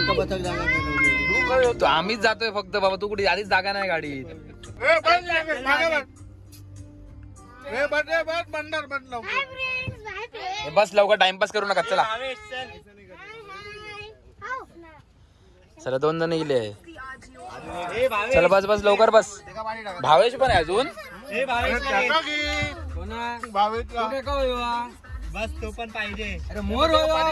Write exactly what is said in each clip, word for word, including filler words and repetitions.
तू आम्हीच जातोय फक्त बाबा, तू कुठे आधीच जागा नाही गाडीत. बस लवकर, टाइमपास करू नका. चला चला, दोन जण गेले. चला बस बस लवकर बस. भावेश पण आहे अजून. बस तो पण पाहिजे. अरे मोर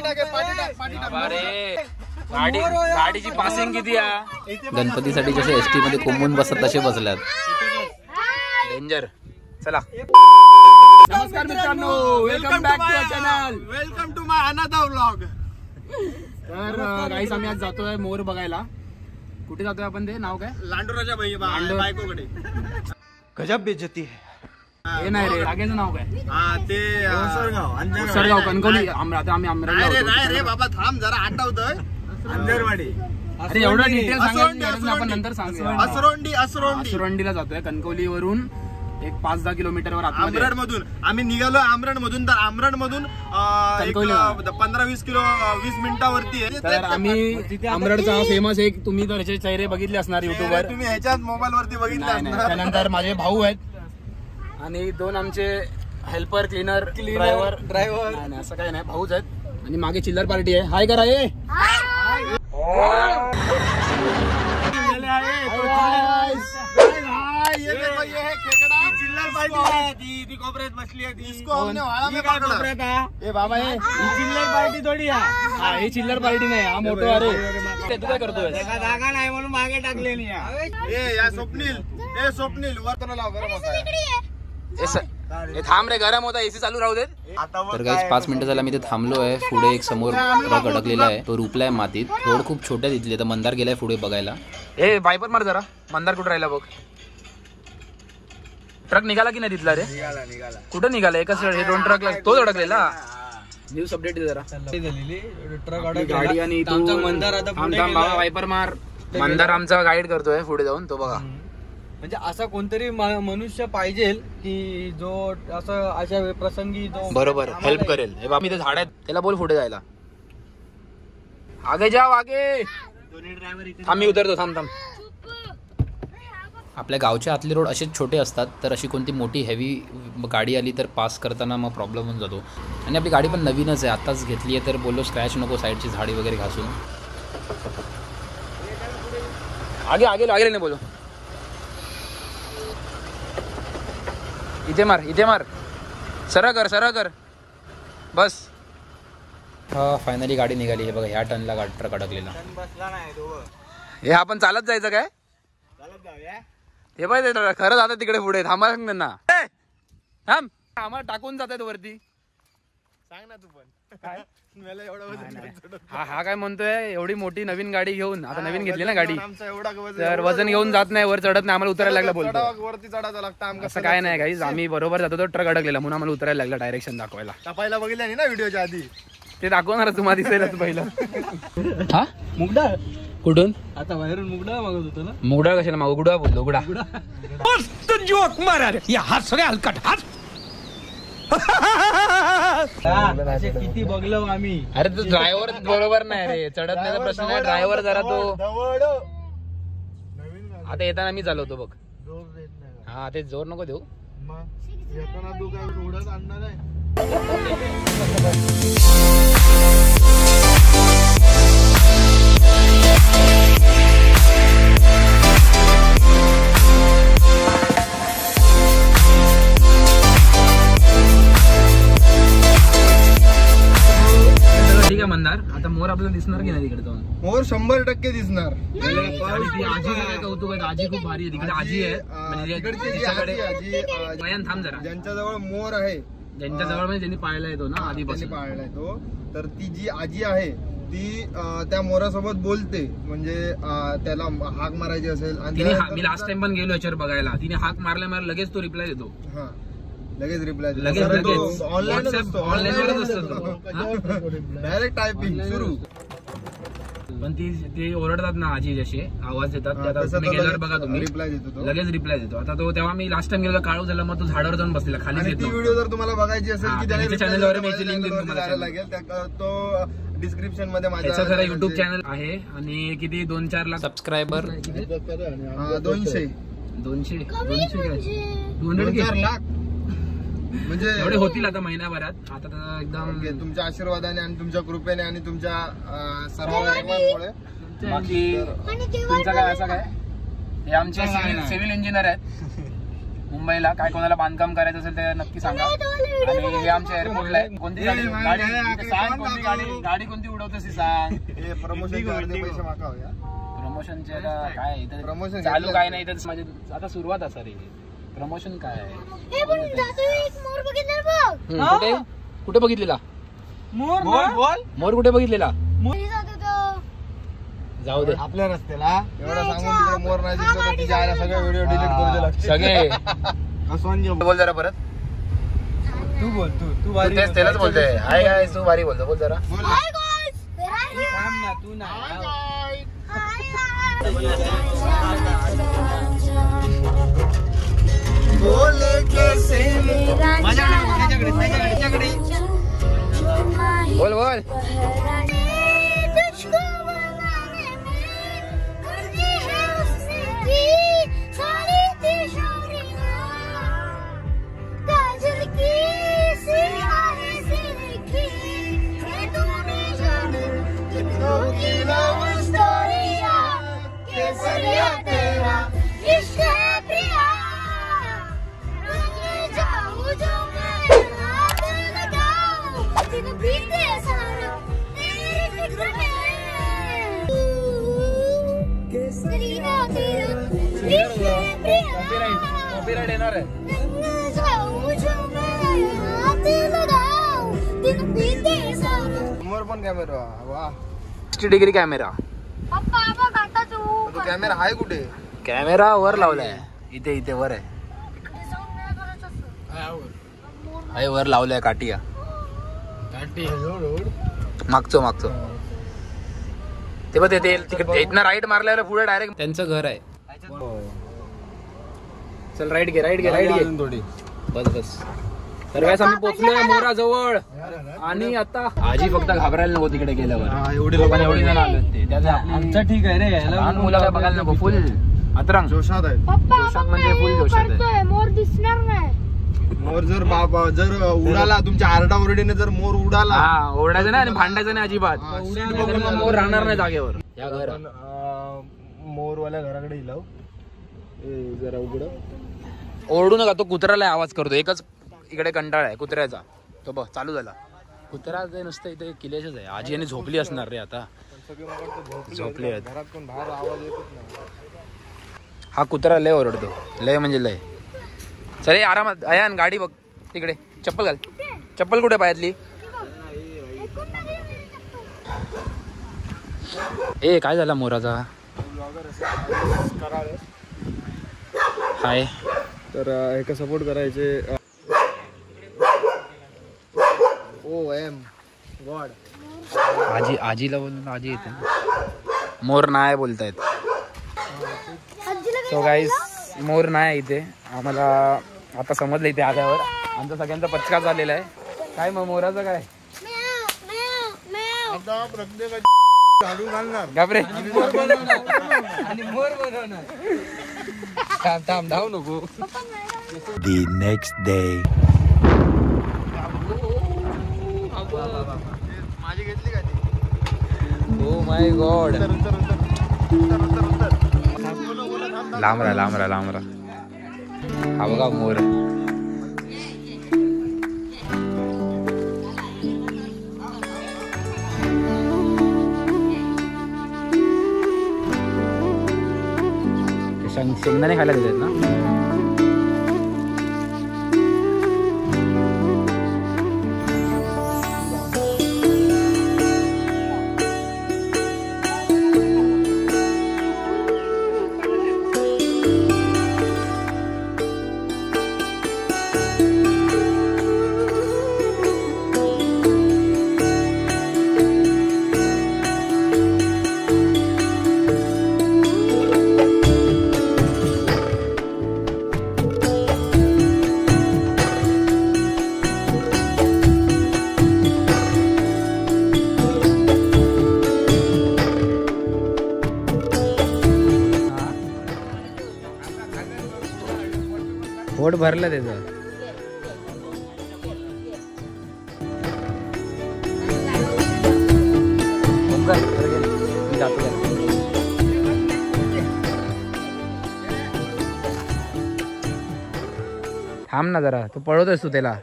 गाडी गाडीची पासिंग किती आहे? गणपतीसाठी जसे एसटी मध्ये कोंबून बसत तसे बसल्यात. डेंजर. चला. नमस्कार मित्रांनो, welcome back to our channel. Welcome to my another vlog. तर गाईस आम्ही आज जातोय मोर बघायला. कुठे जातोय आपण? ते नाव काय? लांडोराच्या बायकोकडे. गजब बेइज्जती है. हे नाही रे, जागेचं नाव काय? हा ते सरगाव. सरगाव कणकवली. आता आम्ही अमरावतीला अरे नाही रे बाबा, थांब जरा, आठवतोय. अंजरवाडी. अरे एवढं डिटेल सांगायचं आपण नंतर सांगूया. असरोंडी. असरोंडी असरोंडीला जातोय कणकवली वरून एक पाच दहा किलोमीटरवर. आमरड मधून आम्ही निघालो. आमरड मधून तर आमरड मधून पंधरा वीस किलो वीस मिनिटावरती आहे. तर आम्ही आमरडचा फेमस एक, तुम्ही तर याचे चेहरे बघितले असणार युट्यूबवर. तुम्ही ह्याच्यात मोबाईल वरती बघितले असणार. त्यानंतर माझे भाऊ आहेत आणि दोन आमचे हेल्पर, क्लीनर, ड्रायव्हर. ड्रायव्हर नाही असं काही नाही, भाऊच आहेत. आणि मागे चिल्लर पार्टी आहे. हाय करा. ये कोपऱ्यात बसली आहे. बाबा हे चिल्लर पार्टी थोडी. हा ही चिल्लर पार्टी नाही, हा मोठो. अरे तू काय करतोय? जागा नाही म्हणून मागे टाकले नाही. या स्वप्नील, ए स्वप्नील वर लाव. गरम होता. थांब रे, गरम होता. एसी चालू राहू दे. तर गाईस पाच मिनिटं झाला मी ते थांबलो आहे. पुढे एक समोर ट्रक अडकलेला आहे, तो रुपलाय मातीत. रोड खूप छोट्या तिथले. तर मंदार गेलाय पुढे बघायला. ए वायपर मार जरा. मंदार कुठे राहिला बघ. ट्रक निघाला की नाही तिथला रे? कुठं निघाला? एकच हे दोन ट्रकला तोच अडकलेला. न्यूज अपडेट जरा. गाडी आणि वायपर मार. मंदार आमचा गाईड करतोय पुढे जाऊन, तो बघा. म्हणजे असा कोणतरी मनुष्य पाहिजे की जो असं अशा प्रसंगी जो बरोबर हेल्प करेल. हे बाबा इथे झाड आहेत, त्याला बोल पुढे जायला. आगे जाव, आगे. थांब मी उतरतो. थांब थांब. आपल्या गावच्या आतले रोड असेच छोटे असतात, तर अशी कोणती मोठी हेवी गाडी आली तर पास करताना मग प्रॉब्लेम होऊन जातो. आणि आपली गाडी पण नवीनच आहे, आत्ताच घेतली आहे. तर बोललो स्क्रॅच नको, साईडची झाडी वगैरे घासून. आगे आगे आगे नाही बोलो. इथे मार, इथे मार. सरळ कर, सरळ कर. बस. हा फायनली गाडी निघाली. हे बघा, ह्या टनला गाडी ट्रक अडकलेला. हे आपण चालत जायचं काय? हे बाय खरं जातात तिकडे पुढे. थांबा सांग त्यांना. थांब. आम्हाला टाकून जातात वरती. सांग ना तू पण. हा हा काय म्हणतोय, एवढी मोठी नवीन गाडी घेऊन, आता नवीन घेतली ना गाडी, तर वजन घेऊन जात नाही, वर चढत नाही, आम्हाला उतरायला लागला. बोलतो वरती चढायला लागतं. असं काय नाही गाईज, आम्ही बरोबर जातो. तो ट्रक अडकलेला म्हणून आम्हाला उतरायला लागला डायरेक्शन दाखवायला. पहिला बघितलं ना व्हिडिओच्या आधी, ते दाखवणार तुम्हाला दिसेल पहिलं. हा मुगडा कुठून? आता बाहेरून मुगडा मागत होतो ना. मुगडा कशाला मागू? गुडा बोललो. गुडा जोक मारा रे. हात सगळे हलकट हात. किती बघलो आम्ही. अरे तो ड्रायव्हर बरोबर नाही रे, चढत नाही प्रश्न नाही. ड्रायव्हर जरा तो. आता येताना मी चालवतो बघ. हा ते जोर नको देऊ. येताना तू काय उडत आणणार आहे? ठीक आहे मंदार, आता मोर आपल्याला दिसणार की नाही तिकडे जाऊन? मोर शंभर टक्के दिसणार. आजी काय कौतुक आहे, आजी खूप भारी आहे. तिकडे आजी आहे, थांब जरा. ज्यांच्याजवळ मोर आहे, ज्यांच्याजवळ म्हणजे ज्यांनी पाळला येतो ना, आधीपासून पाळला येतो, तर ती जी आजी आहे ती त्या मोरासोबत बोलते. म्हणजे त्याला हाक मारायची असेल आणि मी लास्ट टाइम पण गेलो याच्यावर बघायला, तिने हाक मारल्या मारल्या लगेच तो रिप्लाय देतो. हा लगेच रिप्लाय लगेच ऑनलाईन डायरेक्ट टायपिंग सुरू. पण ती ते ओरडतात ना आजी, जसे आवाज देतात गेल्यावर बघा तुम्ही, रिप्लाय देतो, लगेच रिप्लाय देतो. आता तो तेव्हा मी लास्ट टाइम गेलो काळू झाला, मग तो झाडावर जाऊन बसलेला खाली. ती व्हिडिओ जर तुम्हाला बघायची असेल की चॅनलवर मी लिंक देतो तुम्हाला लागेल, तो डिस्क्रिप्शन मध्ये माझ्या त्याचं जरा युट्यूब चॅनल आहे आणि किती दोन चार लाख सबस्क्रायबर हा, दोनशे दोनशे दोनशे काय दोन चार लाख म्हणजे एवढे होतील आता महिन्याभरात. आता तर एकदम ओके, तुमच्या आशीर्वादाने आणि तुमच्या कृपेने आणि तुमच्या अं, सर्व प्रेमामुळे. बाकी तुमचं काय असं काय? हे आमचे सिव्हिल इंजिनियर आहेत मुंबईला. काय कोणाला बांधकाम करायचं असेल तर नक्की सांगा. आणि हे आमच्या एअरपोर्टला आहे. कोणती गाडी गाडी इथे सांग, कोणती गाडी गाडी कोणती उडवतोस सांग. हे प्रमोशन पैसे मागा प्रमोशनचे आता काय इथं प्रमोशन चालू काय नाही इथं माझे आता सुरुवात असा रे. प्रमोशन काय आहे? हम्म, कुठे कुठे बघितलेला मोर बोल बोल मोर कुठे बघितलेला? जाऊ दे आपल्या रस्त्याला एवढा सांगून तिकडे मोर नाही दिसलं तर तिच्या आईला सगळे व्हिडिओ डिलीट करू दे. सगळे बोल जरा परत. तू बोल तू तू तू भारी तेच त्यालाच बोलतोय. हाय काय तू भारी बोलतो. बोल जरा. थांब ना तू नाही बोल बोल. कॉपीराइट येणार आहे. समोर पण कॅमेरा. वा, सिक्स्टी डिग्री कॅमेरा. तो कॅमेरा आहे कुठे? कॅमेरा वर लावलाय. इथे इथे वर आहे. आहे वर लावलाय काटिया. मागचो मागचो ते बघ ते तिकडे इथनं राईट मारल्यावर पुढे डायरेक्ट त्यांचं घर आहे. चल राईट घे राईट घे राईट घे थोडी. बस बस. तर काय आम्ही पोहोचलोय मोरा जवळ. आणि आता आजी फक्त घाबरायला नको तिकडे गेल्यावर. एवढे लोक एवढे जण आले ते त्यात आमचं ठीक आहे रे याला लहान मुलं काय बघायला नको. फुल अतरंग जोशात आहे. जोशात म्हणजे फुल जोशात आहे. मोर दिसणार नाही. मोर जर बाबा जर उडाला तुमच्या आरडा ओरडीने जर मोर उडाला हा ओरडायचं नाही आणि भांडायचं नाही अजिबात. हा, नाहीतर मग मोर राहणार नाही जागेवर. या घर आपण, अं, मोरवाल्या घराकडे इलाव जरा उघड. ओरडू नका. तो कुत्र्याला आवाज करतो. एकच इकडे कंटाळा आहे कुत्र्याचा. तो बघ चालू झाला. कुत्रा जे नुसतं इथे किल्ल्याचंच आहे. आजी आणि झोपली असणार रे आता. झोपली आहेत. घरात पण बाहेर आवाज येतच नाही. हा कुत्रा लय ओरडतो. लय म्हणजे लय. चल आरामात. अयान गाडी बघ तिकडे. चप्पल घाल. चप्पल कुठे पायातली? ए काय झाला मोराचा? हाय. तर एका सपोर्ट करायचे. Oh my God. आजी आजीला बोलून आजी येते ना. मोर नाही बोलतायत. सो गाईस मोर नाही इथे. आम्हाला आता समजलं इथे आल्यावर. आमचा सगळ्यांचा पचका झालेला आहे. काय मग मोराचं काय? आता प्रत्येक झाडू घालणार. घाबरे आणि मोर बनवणार. थांब थांब धाव नको. The next day. माझी घेतली का ती? Oh my God. उत्तर उत्तर उत्तर उत्तर उत्तर. लांब राहा लांब राहा लांब राहा. हा बघा मोर. शेंगदाणे खायला देतात ना. पोट भरलं त्याचं. मी जातो जरा. थांब ना जरा, तू पळवतोयस तू त्याला.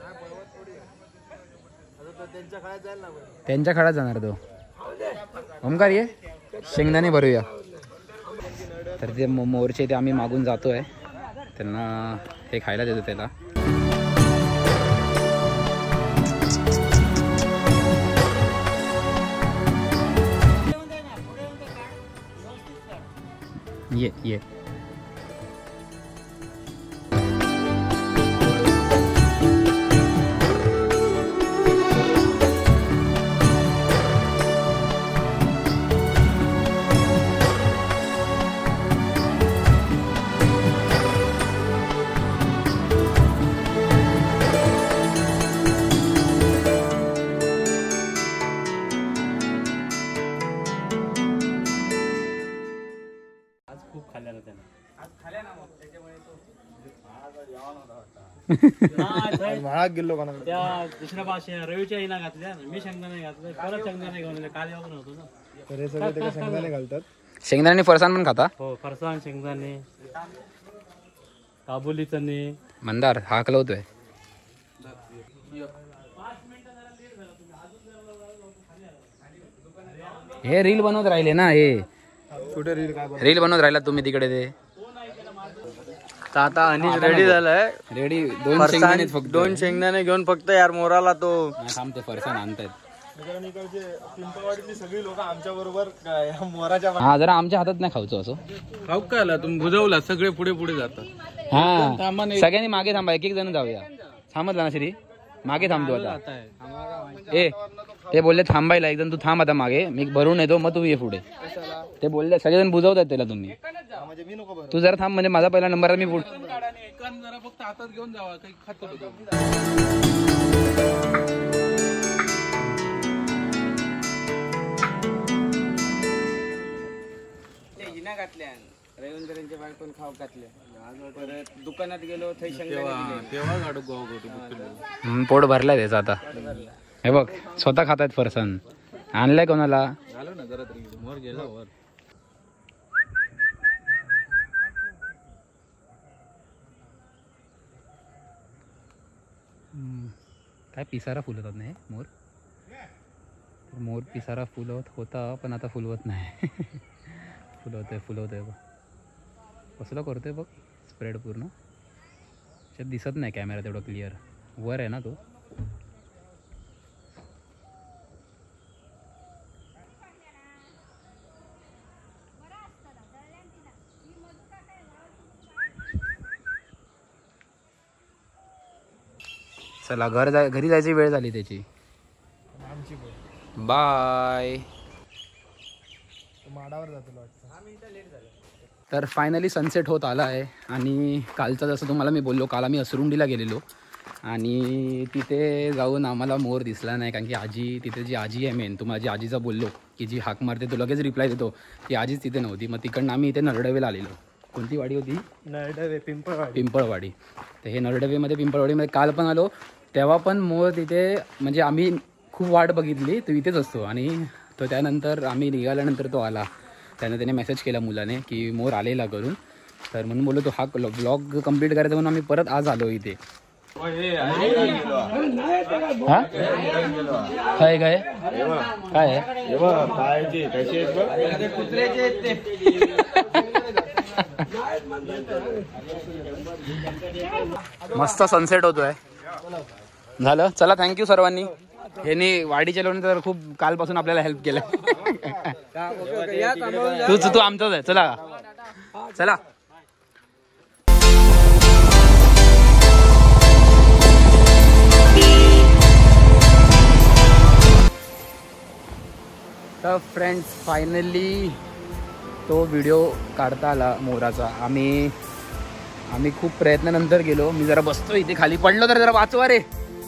त्यांच्या खळ्यात जाणार तो. ओमकार ये शेंगदाणे भरूया. तर ते मो मोरचे ते आम्ही मागून जातोय, त्यांना हे खायला देतो त्याला. ये ये महाग गेलो का त्या दुसऱ्या भाषे रवीच्या इना घातल्या, मी शेंगदाणे घातले, परत शेंगदाणे घेऊन काल येऊन होतो ना. तर हे सगळे ते शेंगदाणे घालतात. शेंगदाणे फरसाण पण खाता. हो, फरसाण, शेंगदाणे, काबुली चणे. मंदार हाकल होतोय. हे रील बनवत राहिले ना, हे कुठे रील काय रील बनवत राहिला तुम्ही तिकडे. ते आता अनिश रेडी झालाय. रेडी. दोन शेंगदाणे फक्त. दोन शेंगदाणे घेऊन फक्त यार मोराला तो थांबते फरसाण आणतायत. पिंपळवाडीतली सगळी लोक आमच्या बरोबर मोराच्या हा जरा आमच्या हातात नाही खाऊचं असं. खाऊ का आला तुम्ही बुजवला, सगळे पुढे पुढे जातात. हा सगळ्यांनी मागे थांबा, एक एक जण जाऊया. थांबत ना श्री, मागे थांबतो आता. ए ते बोलले थांबायला, एकदम तू थांब आता मागे, मी भरून येतो मग तू ये पुढे. ते बोलले सगळेजण बुजवतात त्याला. तुम्ही तू जरा थांब, म्हणजे माझा पहिला नंबर मी पुढे. जरा फक्त हातात घेऊन जावा, काही खातो. रवींद्रांच्या बायकोन खाऊ घातल्या. परत दुकानात गेलो, तेव्हा पोट भरलाय त्याचं आता. हे बघ स्वतः खातायत फरसाण. आणलाय कोणाला? काय पिसारा फुलवतात नाही मोर. मोर पिसारा फुलवत होता पण आता फुलवत नाही. फुलवतोय फुलवतोय बघ कसलं करतोय बघ. स्प्रेड पूर्ण त्याच्यात दिसत नाही कॅमेरा तेवढं क्लिअर. वर आहे ना तो. चला घर जाय घरी जायची वेळ झाली त्याची. बाय. तर फायनली सनसेट होत आला आहे. आणि कालचा जसं तुम्हाला मी बोललो, काल आम्ही असरुंडीला गेलेलो आणि तिथे जाऊन आम्हाला मोर दिसला नाही. कारण की आजी तिथे जी आजी आहे मेन, तुम्हाला जी आजीचा बोललो की जी हाक मारते तो लगेच रिप्लाय देतो, ती आजीच तिथे नव्हती. मग तिकडनं आम्ही इथे नरडवेला आलेलो. कोणती वाडी होती? नरडवे पिंपळवाडी. पिंपळवाडी. तर हे नरडवेमध्ये पिंपळवाडीमध्ये काल पण आलो, तेव्हा पण मोर तिथे, म्हणजे आम्ही खूप वाट बघितली, तो इथेच असतो. आणि तो त्यानंतर आम्ही निघाल्यानंतर तो आला. त्यानं त्याने मेसेज केला मुलाने की मोर आलेला करून. तर म्हणून बोललो तो हा ब्लॉग कंप्लीट करायचा म्हणून आम्ही परत आज आलो इथे. हा काय काय काय मस्त सनसेट होतोय. झालं. चला थँक्यू सर्वांनी. यांनी वाडी चालवणे तर खूप कालपासून आपल्याला हेल्प केलं. तूच तू आमचाच आहे. चला चला. तर फ्रेंड्स फायनली तो व्हिडिओ काढता आला मोराचा. आम्ही आम्ही खूप प्रयत्नानंतर गेलो. मी जरा बसतो इथे खाली, पडलो तर जरा वाचवा रे.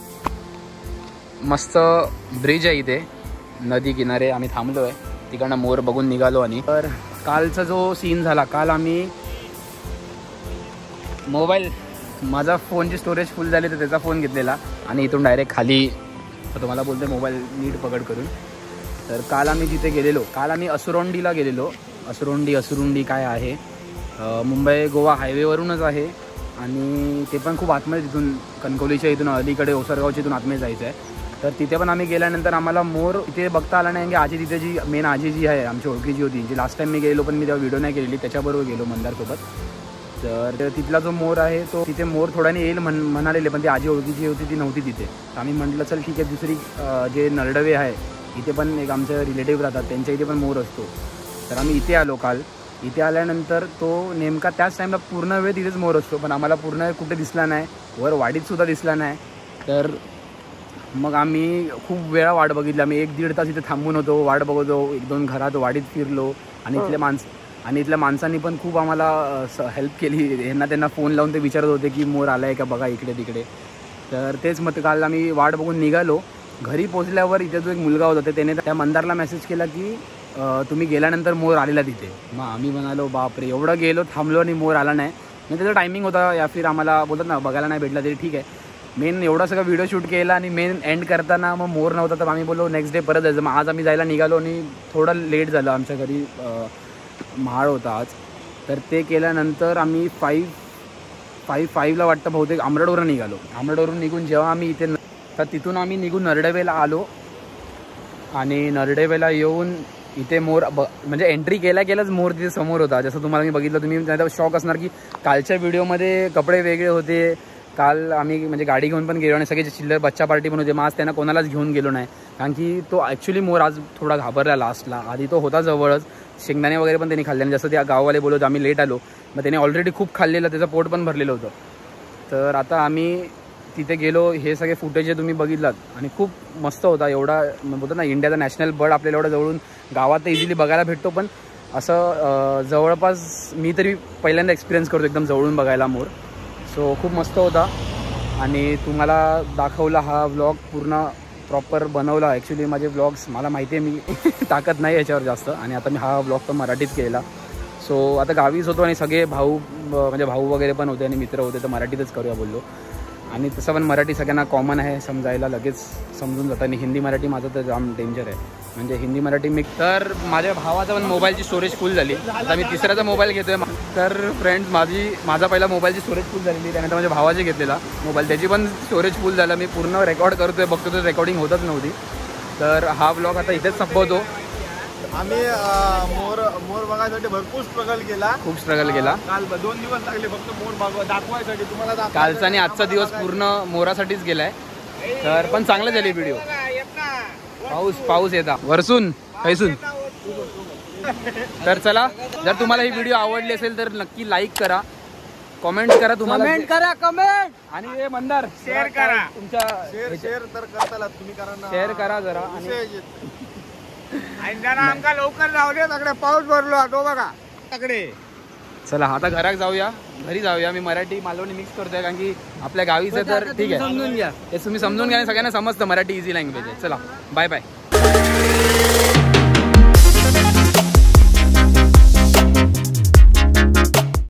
मस्त ब्रिज आहे इथे नदी किनारे. आम्ही थांबलो आहे तिकडनं मोर बघून निघालो. आणि तर कालचा जो सीन झाला, काल आम्ही मोबाईल माझा फोनची स्टोरेज फुल झाली तर त्याचा फोन घेतलेला आणि इथून डायरेक्ट खाली तुम्हाला बोलते मोबाईल नीट पकड करून. तर काल आम्ही तिथे गेलेलो, काल आम्ही असुरोंडीला गेलेलो. असुरोंडी असुरुंडी काय आहे, मुंबई गोवा हायवेवरूनच आहे आणि ते पण खूप आतमध्ये, तिथून कणकवलीच्या इथून अलीकडे ओसरगावच्या इथून आतमध्ये जायचं आहे. तर तिथे पण आम्ही गेल्यानंतर आम्हाला मोर तिथे बघता आला नाही की आजी तिथे जी मेन आजी जी आहे आमची ओळखीची होती, जी लास्ट टाईम मी गेलो पण मी तेव्हा व्हिडिओ नाही केलेली, त्याच्याबरोबर गेलो मंदारसोबत. तर तिथला जो मोर आहे तो तिथे मोर थोड्याने येईल म्हण म्हणालेले पण ती आजी ओळखीची होती ती नव्हती तिथे. तर आम्ही म्हटलं चल ठीक आहे, दुसरी जे नरडवे आहे इथे पण एक आमचे रिलेटिव्ह राहतात त्यांच्या इथे पण मोर असतो. तर आम्ही इथे आलो काल. इथे आल्यानंतर तो नेमका त्याच टाईमला पूर्ण वेळ तिथेच मोर असतो पण आम्हाला पूर्ण वेळ कुठे दिसला नाही, वर वाडीतसुद्धा दिसला नाही. तर मग आम्ही खूप वेळा वाट बघितली. आम्ही एक दीड तास इथे थांबून होतो, वाट बघतो, एक दोन घरात वाडीत फिरलो आणि इथल्या माणस आणि इथल्या माणसांनी पण खूप आम्हाला हेल्प केली. यांना त्यांना फोन लावून ते विचारत होते की मोर आला आहे का बघा इकडे तिकडे. तर तेच मग काल आम्ही वाट बघून निघालो. घरी पोचल्यावर इथे जो एक मुलगा होता त्याने त्या मंदारला मेसेज केला की तुम्ही गेल्यानंतर मोर आलेला तिथे. मग आम्ही म्हणालो बापरे, एवढं गेलो थांबलो आणि मोर आला नाही. मग त्याचा टायमिंग होता या फिर आम्हाला बोलतात ना बघायला नाही भेटला तरी ठीक आहे. मेन एवढा सगळं व्हिडिओ शूट केला आणि मेन एंड करताना मग मोर नव्हता तर आम्ही बोललो नेक्स्ट डे परत जायचं. मग आज आम्ही जायला निघालो आणि थोडं लेट झालं, आमच्या घरी म्हाळ होता आज. तर ते केल्यानंतर आम्ही फाईव्ह फाईव्ह फाईव्हला वाटतं बहुतेक आंबरडवरून निघालो. आंबरडवरून निघून जेव्हा आम्ही इथे तर तिथून आम्ही निघून नरडेवेला आलो आणि नरडेवेला येऊन इथे मोर ब म्हणजे एंट्री केल्या केल्याच मोर तिथे समोर होता. जसं तुम्हाला मी बघितलं, तुम्ही नाही शॉक असणार की कालच्या व्हिडिओमध्ये कपडे वेगळे होते. काल आम्ही म्हणजे गाडी घेऊन पण गेलो आणि सगळे चिल्लर बच्चा पार्टी पण होते. मग आज त्यांना कोणालाच घेऊन गेलो नाही कारण की तो ॲक्च्युली मोर आज थोडा घाबरला लास्टला. आधी तो होता जवळच, शेंगदाणे वगैरे पण त्यांनी खाल्ले आणि जसं त्या गाववाले बोलत आम्ही लेट आलो मग त्याने ऑलरेडी खूप खाल्लेलं, त्याचं पोट पण भरलेलं होतं. तर आता आम्ही तिथे गेलो, हे सगळे फुटेज जे तुम्ही बघितलात आणि खूप मस्त होता. एवढा बोलतो ना इंडियाचा नॅशनल बर्ड आपल्याला एवढं जवळून गावात तर इझिली बघायला भेटतो पण असं जवळपास मी तरी पहिल्यांदा एक्सपिरियन्स करतो एकदम जवळून बघायला मोर. सो खूप मस्त होता आणि तुम्हाला दाखवला हा व्लॉग पूर्ण प्रॉपर बनवला. ॲक्च्युली माझे व्लॉग्स मला माहिती आहे मी टाकत नाही याच्यावर जास्त आणि आता मी हा व्लॉग तर मराठीत केला. सो आता गावीच होतो आणि सगळे भाऊ म्हणजे भाऊ वगैरे पण होते आणि मित्र होते तर मराठीतच करूया बोललो. आणि तसं पण मराठी सगळ्यांना कॉमन आहे, समजायला लगेच समजून जातं. आणि हिंदी मराठी माझं तर जाम डेंजर आहे, म्हणजे हिंदी मराठी मिक्स. तर माझ्या भावाचा पण मोबाईलची स्टोरेज फुल झाली. आता मी तिसऱ्याचा मोबाईल घेतोय. तर फ्रेंड्स माझी माझा पहिला मोबाईलची स्टोरेज फुल झालेली, त्यानंतर माझ्या भावाची घेतलेला मोबाईल त्याची पण स्टोरेज फुल झाला. मी पूर्ण रेकॉर्ड करतोय, बघतो तर रेकॉर्डिंग होतच नव्हती. तर हा व्लॉग आता इथेच संपवतो. आम्ही मोर मोर बघायसाठी भरपूर स्ट्रगल केला, खूप स्ट्रगल केला. काल दोन दिवस लागले फक्त मोर बघ दाखवायसाठी तुम्हाला. कालचा आणि आजचा दिवस पूर्ण मोरासाठीच गेलाय. तर पण चांगलं झाले व्हिडिओ. पाऊस पाऊस येता वरसून कैसून. तर चला, जर तुम्हाला ही व्हिडिओ आवडली असेल तर नक्की लाईक करा, कमेंट करा, तुम्हाला कमेंट करा कमेंट आणि हे मंदार शेअर करा. तुमच्या शेअर शेअर तर करताला तुम्ही, कारण शेअर करा जरा. आणि आणि जरा आमका लवकर जाऊ दे, सगळे पाऊस भरलो तो बघा सगळे. चला आता घरात जाऊया, घरी जाऊया. मी मराठी मालवणी मिक्स करतोय कारण की आपल्या गावीचं तर ठीक आहे, समजून घ्या. हे तुम्ही समजून घ्या. सगळ्यांना समजतं मराठी इझी लँग्वेज आहे. चला बाय बाय.